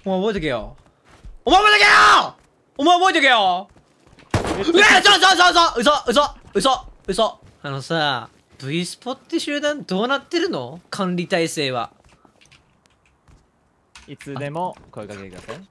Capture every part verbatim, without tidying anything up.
お前覚えとけよ。お前覚えとけよお前覚えとけようわ嘘嘘嘘嘘嘘嘘嘘あのさ、V スポって集団どうなってるの？管理体制は。 いつでも声かけてください。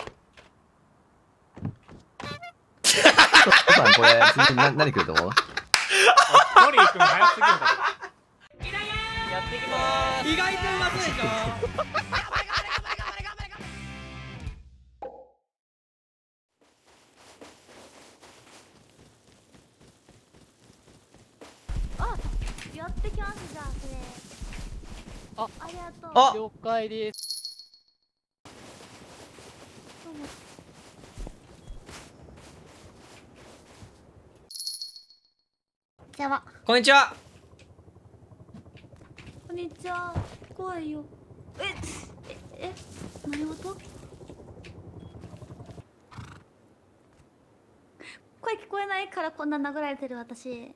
さんこれ次な何来ると思う？ トリー君早すぎるだろ。 やっていきまーす。意外とうまそうでしょあ、やってきますじゃあそれ。 あ、 ありがとう。 あ了解です。 じゃあ、 こんにちは。 こんにちは。怖いよ。え、え、え、何事？声聞こえないからこんな殴られてる私。あ、アリ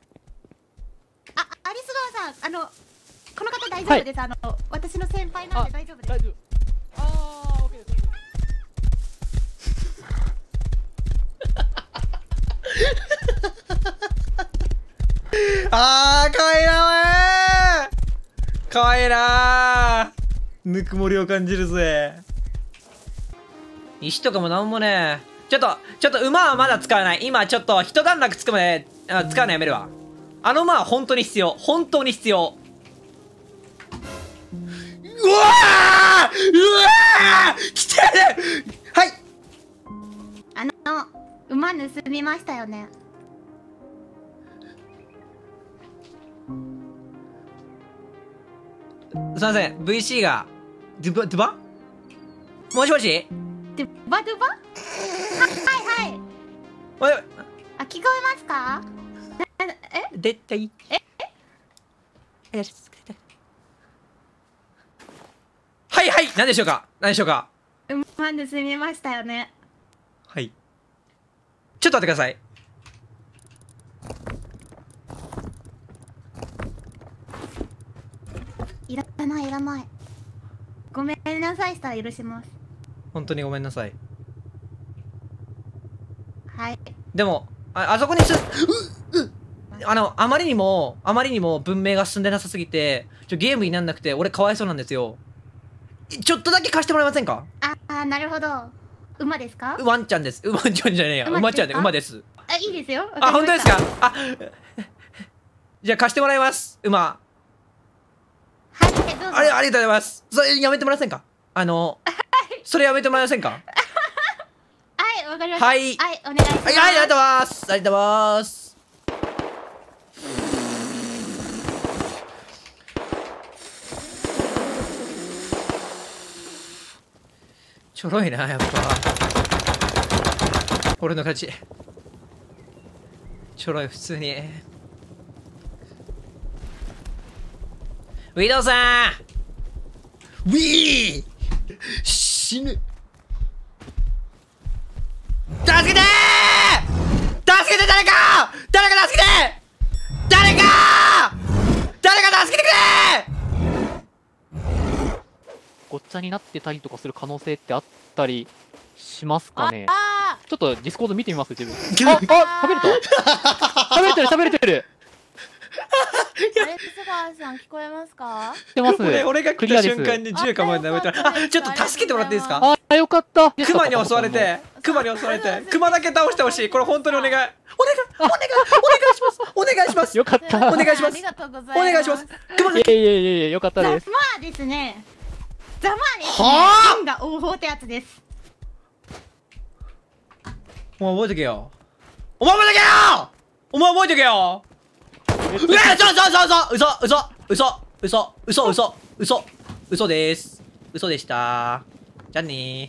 ス川さん、あのこの方大丈夫です。はい、あの私の先輩なんで大丈夫です。 大丈夫。ああ、オッケーです。 あー、かわいいなーかわいいなーぬくもりを感じるぜ。石とかもなんもねちょっと、ちょっと馬はまだ使わない。今ちょっと一段落つくまであ使うのやめるわ。あの馬は本当に必要。本当に必要。うわーうわー来てるはいあの馬盗みましたよね。 すいません、ブイシー がドゥバドゥバもしもしドゥバドゥバ？はいはい。 おいあ、聞こえますか？え？ 絶対ええはいはい何でしょうか何でしょうか馬盗みましたよね。 はいちょっと待ってください。 いらないいらない。ごめんなさいしたら許します。 本当にごめんなさい。 はい。 でもあ、あそこにすううあのあまりにもあまりにも文明が進んでなさすぎてちょゲームになんなくて俺かわいそうなんですよ。ちょっとだけ貸してもらえませんか？ ああ、なるほど。馬ですか？ ワンちゃんです。ワンちゃんじゃねえや。馬ちゃんで馬です。 あ、いいですよ。 あ、本当ですか？あじゃあ貸してもらいます馬。 はい、どうぞ。 あれ、ありがとうございます。それやめてもらえませんか？あの、それやめてもらえませんか？ はい、わかりました。 はい。 はい、お願いします。 はい、ありがとうございます。ありがとうございます。ちょろいな、やっぱ。俺の勝ち。ちょろい、普通に。ウィドウさんウィー死ぬ助けてー助けて誰か誰か助けて誰か誰か助けてくれごっちゃになってたりとかする可能性ってあったりしますかね。 あちょっとディスコード見てみます自分。あ、あ、喋れた喋れてる喋れてるアレス川さん聞こえますか？ 知ってます。 俺俺が来た瞬間に。 に銃構えてやめたらあちょっと助けてもらっていいですか？ あ、よかった。 クマに襲われてクマに襲われてクマだけ倒してほしい。これ本当にお願いお願いお願いお願いしますお願いしますよかった。 お願いしますありがとうございます。 お願いしますクマいやいやいやいや、よかったです。 ザマーですね。ザマーですね。 はあ銀が応報ってやつです。 お前覚えとけよお前覚えとけよお前覚えとけようわ嘘嘘嘘嘘嘘嘘嘘嘘嘘嘘嘘です嘘でしたじゃあね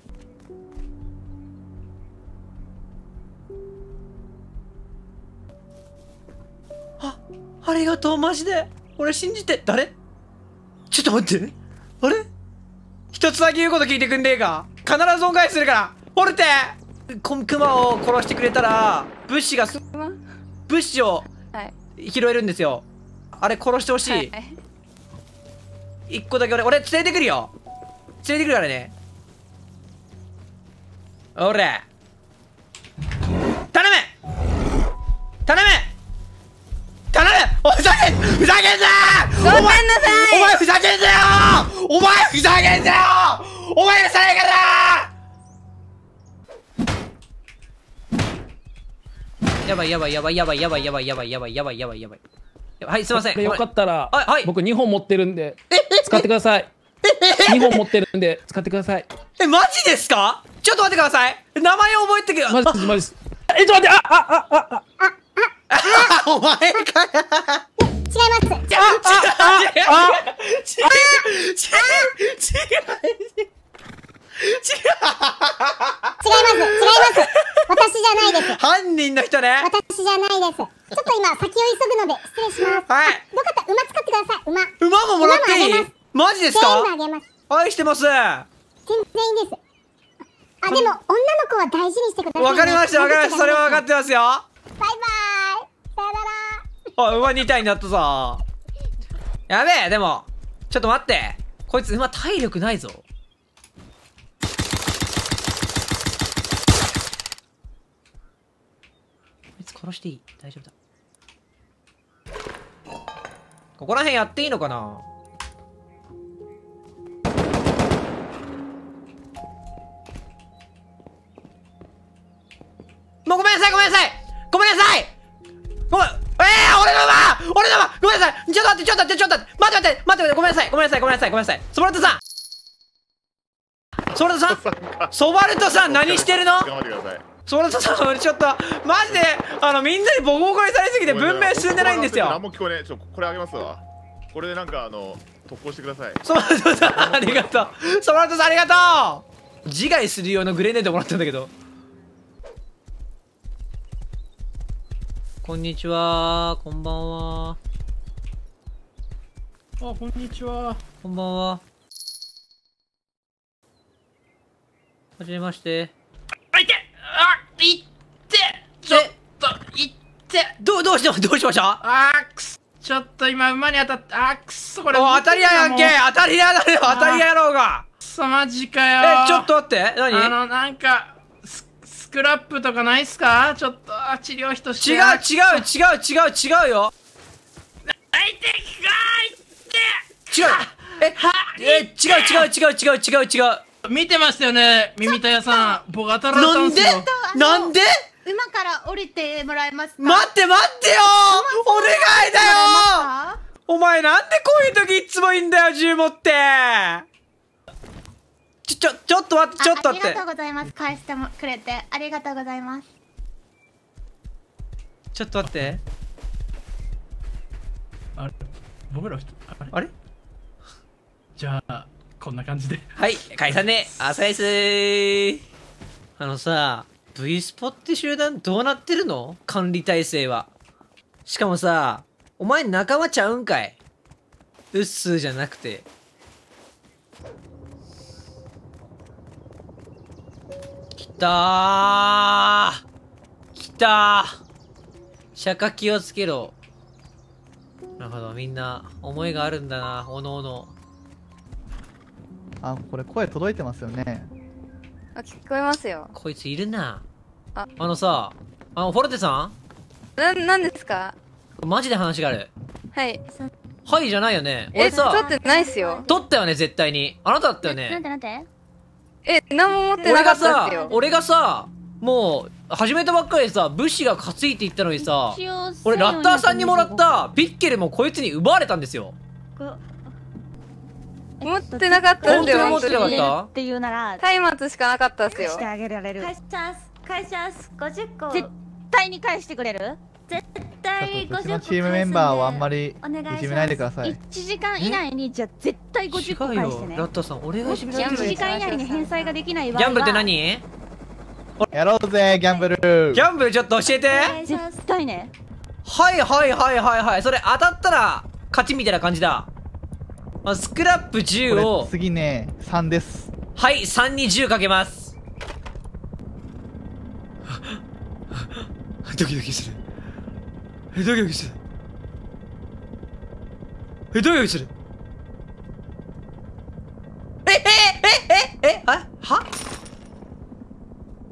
ーあありがとうマジで俺信じて誰ちょっと待ってあれ一つだけ言うこと聞いてくんねえか必ず恩返しするからホルテこクマを殺してくれたら物資が物資を拾えるんですよ。あれ殺してほしい、はい、一個だけ俺俺連れてくるよ連れてくるからねおれ頼む頼む頼むおふざけんふざけんなごめんなさい。 お前ふざけんなよお前ふざけんなよお前がさないからやばいやばいやばいやばいやばいやばいやばいやばいやばいやばいやばいはいすいませんこれよかったら、 はいはい僕にほん持ってるんで使ってください。にほん持ってるんで使ってください。 えマジですかちょっと待ってください名前覚えてくよマジですマジです。え、ちょっと待って、あ、あ、あ、あ、あ、 お前かよ違います。 違う違う違う違う違う違う違います。違います。私じゃないです。 犯人の人ね私じゃないです。ちょっと今先を急ぐので失礼します。 はいよかったら馬使ってください。馬。 馬ももらっていい馬もあげますマジです全か部あげます。 愛してますわ全然いいです。あ、でも女の子は大事にしてくださいね。 かりましたわかりましたそれは分かってますよバイバーイ。さよなら。 あ馬に体になったぞやべえでもちょっと待ってこいつ馬体力ないぞこいつ殺していい大丈夫だここら辺やっていいのかなもうごめんなさいごめんなさいごめんなさいごめんえー、俺の馬俺の馬ごめんなさいちょっと待ってちょっと待ってちょっと待って待って待って待ってごめんなさいごめんなさいごめんなさいごめんなさいソバルトさんソバルトさんソバルトさん何してるの頑張ってください。 ソバルトさん俺ちょっとマジであのみんなにボコボコにされすぎて文明進んでないんですよ何も聞こえねえ。ちょこれあげますわ。これでなんかあの特攻してください。 ソバルトさんありがとうソバルトさんありがとう自害する用のグレネードもらったんだけどこんにちはこんばんはあ、こんにちは。 こんばんははじめましてあ、いてあ、いってちょっと、いってどうどうしてどうしましたあー、くすちょっと今馬に当たって、あー、くっそ、これお当たり屋やんけもう当たり屋だよ当たり屋やろうがくそ、マジかよえちょっと待って何あの、なんかス、スクラップとかないっすかちょっと、あ治療費として違う違う違う違う違うよあ、いてきかーいって違うええ違う違う違う違う違う違う見てましたよね、耳たやさん。僕当たられたなんんですよ。 なんで馬から降りてもらえますか。 待って待ってよお願いだよお前なんでこういう時いつもいいんだよ銃持ってちょちょちょっと待ってちょっと待ってありがとうございます。返してもくれてありがとうございます。 ちょっと待ってあれ僕ら人、あれあれじゃあ、こんな感じで。 はい解散ね朝ですーあのさ V スポって集団どうなってるの管理体制はしかもさお前仲間ちゃうんかいうっすーじゃなくてきたーきたー釈迦気をつけろなるほどみんな思いがあるんだなおのおのあ、これ声届いてますよね。 あ、聞こえますよ。 こいついるなああのさあのフォルテさな、なんですか？ んマジで話があるはい。 はいじゃないよねえ、 俺さ撮ってないっすよ。 取ったよね絶対にあなただったよなんねでなんで。 え、何も持ってなか俺がさったっすよ。 俺がさもう始めたばっかりでさ物資が担いでいったのにさ一応俺ラッターさんにもらったピッケルもこいつに奪われたんですよ持ってなかったんで、 本当に持って本当に。 なかったっていうなら松明しかなかったっすよ。 してあげられる。 返します返しますごじゅっこ絶対に返してくれる？ 絶ちょ対ごじゅっこっとうちのチームメンバーをあんまりお願いしますいじめないでください。 いちじかん以内にじゃあ絶対ごじゅっこ返してね。 ラッターさん俺がいじめられ 1 てる時間以内に返済ができない場合はギャンブルって何やろうぜ、ギャンブル。 ギャンブルちょっと教えてお願いします絶対ね。 はいはいはいはいはいそれ当たったら勝ちみたいな感じだまあスクラップじゅうこをれ次ね、さんです。 はいさんにじゅうかけますドキドキするえドキドキするえドキドキするええええええあは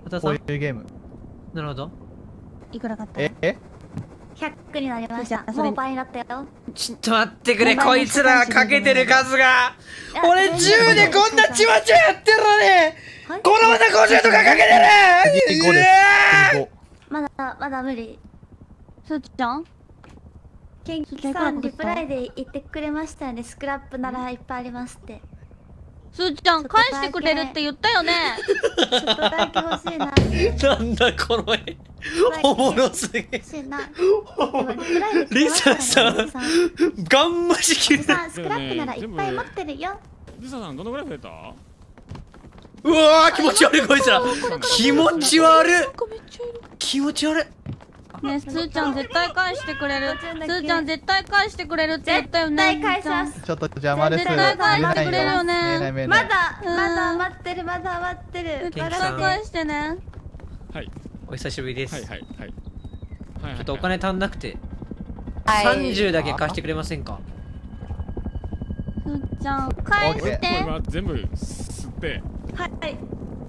渡さんこういうゲーム。 なるほど。 いくら買ったええひゃくになりました。 それもう倍になったよ。 ちょっと待ってくれ、こいつらかけてる数が。俺じゅうでこんなちまちまやってるのに、このまたごじゅうとかかけてる。 ごですまだまだ無理。 すーちゃんケンキさんリプライで言ってくれましたよね。スクラップならいっぱいありますって。 すーちゃん返してくれるって言ったよね。 ちょっとだけ欲しいな。 なんだこの絵。おもろすぎ。 欲しいな。 リサさん、ガン無視切る。 さんスクラップならいっぱい持ってるよ。 リサさんどのぐらい増えた？ うわー気持ち悪いこいつら。気持ち悪い。気持ち悪い。 ねえ、すーちゃん絶対返してくれる。すーちゃん絶対返してくれるって言ったよね。 絶対返します。 ちょっと邪魔です。 絶対返してくれるよね。 見えない見えない。 まだまだ待ってるまだ待ってる。 絶対返してね。 はい。 お久しぶりです。 はいはいはい。 ちょっとお金足んなくて、さんじゅうだけ貸してくれませんか？ すーちゃん返して。 これは全部吸って。 はい。返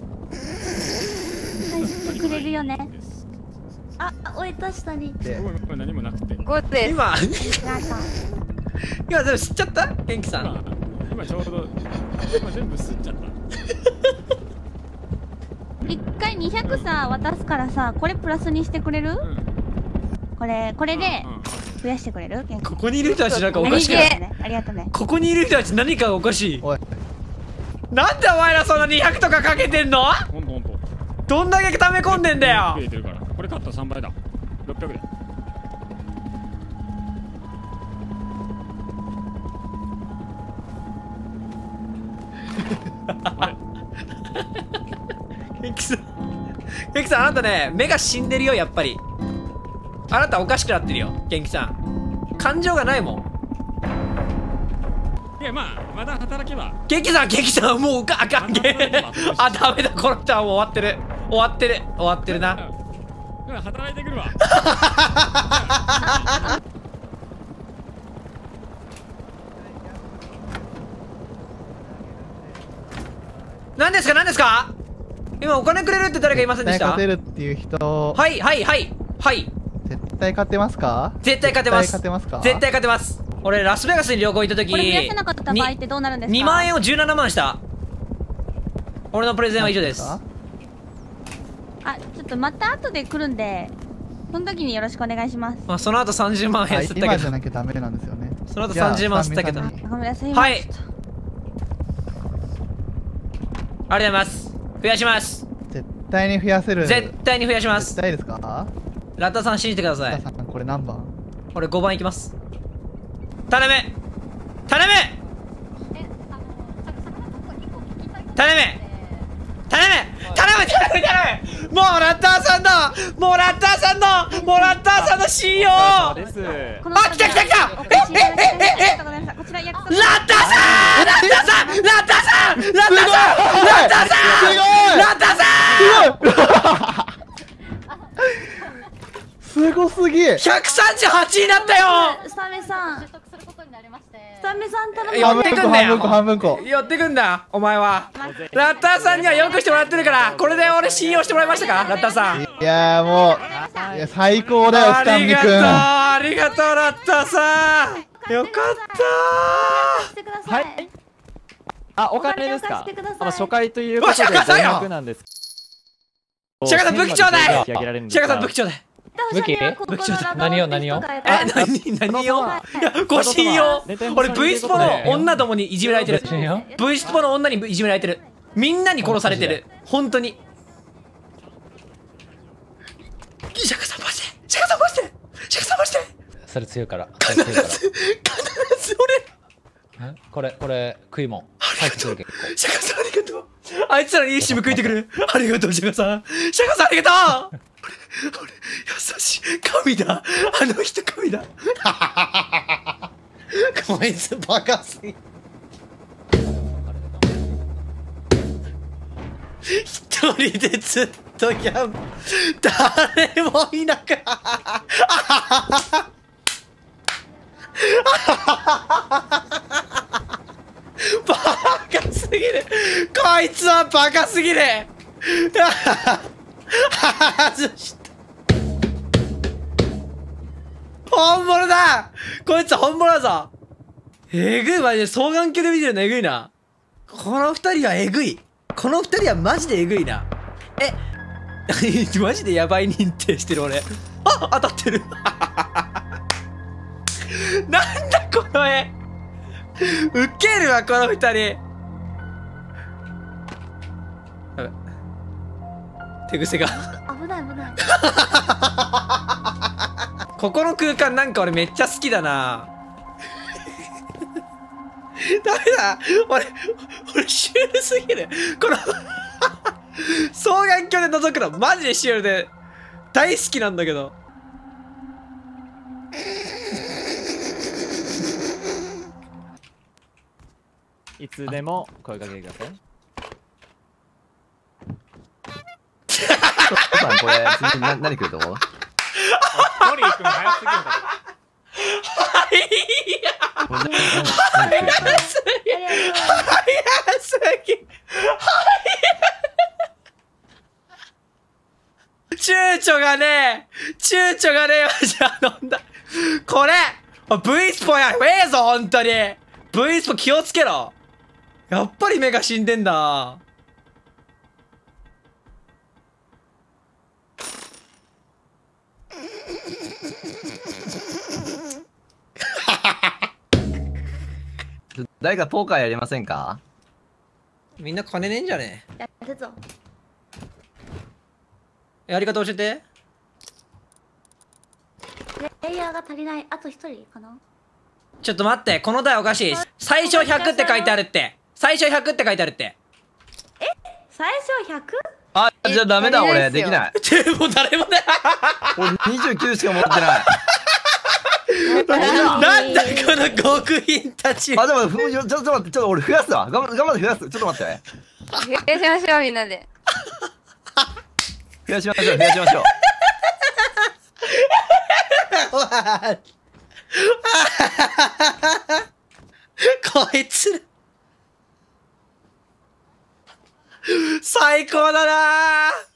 してくれるよね。あ、置いた下に。 これ何もなくて。 ごです。 今今全部吸っちゃった？元気さん。 今ちょうど今全部吸っちゃった。 一回にひゃくさ渡すからさ、これプラスにしてくれる？これこれで増やしてくれる？ ここにいる人たちなんかおかしい。 ありがとうね。 ここにいる人たち何かがおかしい。なんでお前らそんなにひゃくとかかけてんの？ ほんとほんと。 どんだけ溜め込んでんだよ。 これ買ったらさんばいだ。ろっぴゃくだ。 元気さん、元気さん、あなたね、目が死んでるよ、やっぱり。あなたおかしくなってるよ、元気さん。感情がないもん。 いや、まあ、まだ働けば。 元気さん、元気さん、もうあかんけ。あ、ダメだ、この人はもう終わってる。終わってる、終わってるな。 働いてくるわ。 何ですか、何ですか。今お金くれるって誰か言いませんでした？ 絶対勝てるっていう人。 はいはいはいはい絶対勝てますか？ 絶対勝てます。 絶対勝てますか？ 絶対勝てます。俺ラスベガスに旅行行った時これ増やせなかった場合ってどうなるんですか？ にまん円をじゅうななまんした。俺のプレゼンは以上です。 あ、ちょっとまた後で来るんで、その時によろしくお願いします。 まあその後さんじゅうまん円吸ったけど、 今じゃなきゃダメなんですよね。 その後さんじゅうまん吸ったけど、 ごめんなさい。 はい、ありがとうございます。増やします。 絶対に増やせる。 絶対に増やします。 絶対ですか？ ラッタさん信じてください。 ラッタさんこれ何番？ 俺ごばんいきます。頼む頼む頼む頼む頼む頼む頼む。もうラッターさんのもうラッターさんのもうラッターさんの信用。あ、来た来た来た。えええええラッターさんラッターさんラッターさんラッターさんラッターさんラッターさんラッターさんすごすぎ。 ひゃくさんじゅうはちになったよ。 スタメさん。スタメさん頼む。 寄ってくんだよ。 半分こ半分こ。 寄ってくんだお前は。ラッターさんにはよくしてもらってるから、これで俺信用してもらいましたか、ラッターさん。 いやーもういや最高だよスタンミ君。 ありがとうありがとうラッターさん。よかったー。 はい。 あ、お金ですか。あの初回ということでごひゃくなんです。 シャカさん武器ちょうだい。シャカさん武器ちょうだい。 武器？ 武器ちょうだい。 何を何を？ え、何何を？ご信用。俺 V スポの女どもにいじめられてる。V スポの女にいじめられてる。みんなに殺されてる。本当に。シャカさんマジで。シャカさんマジで。シャカさんマジで。 それ強いから。 必ず必ず俺。これこれ食いもん。 ありがとう。シャカさんありがとう。あいつらにいいシム食いてくる。ありがとうシャカさん。シャカさんありがとう。俺、俺、優しい。神だ。あの人神だ。こいつバカすぎ。一人でずっとギャン、誰もいなかった。バカすぎる。こいつはバカすぎる。 外した。本物だ。こいつ本物だぞ。えぐい。マジで双眼鏡で見てるのえぐいな。この二人はえぐい。この二人はマジでえぐいな。えマジでヤバい認定してる俺。あ、当たってる。なんだこの絵。ウケるわこの二人。やべ、手癖が危ない危ない。 ここの空間なんか俺めっちゃ好きだな。ダメだ、俺俺シュールすぎる。この双眼鏡で覗くのマジでシュールで大好きなんだけど。 いつでも声かけてください。 ちょっとこれ次な何来ると思う？ トリー君早すぎるだろ。 早すぎ早すぎ躊躇がねえ躊躇がねえわ。じゃあ飲んだこれ V スポやべえぞほんとに。 V スポ気をつけろ。やっぱり目が死んでんだ。 誰かポーカーやりませんか？ みんな金ねえんじゃねやるぞ。 え。やり方教えて。 プレイヤーが足りない。あと一人かな。 ちょっと待って、この台おかしい。最初ひゃくって書いてあるって。最初ひゃくって書いてあるって。 え、最初 ひゃく？ あ、じゃあダメだ俺できない。 でも誰もね。 俺にじゅうきゅうしか持ってない。 なんだこの極貧たち。 あ、でもちょっと待って、ちょっと俺増やすわ。頑張頑張って増やす。ちょっと待って。 増やしましょうみんなで。 増やしましょう増やしましょう。 こいつ最高だなー。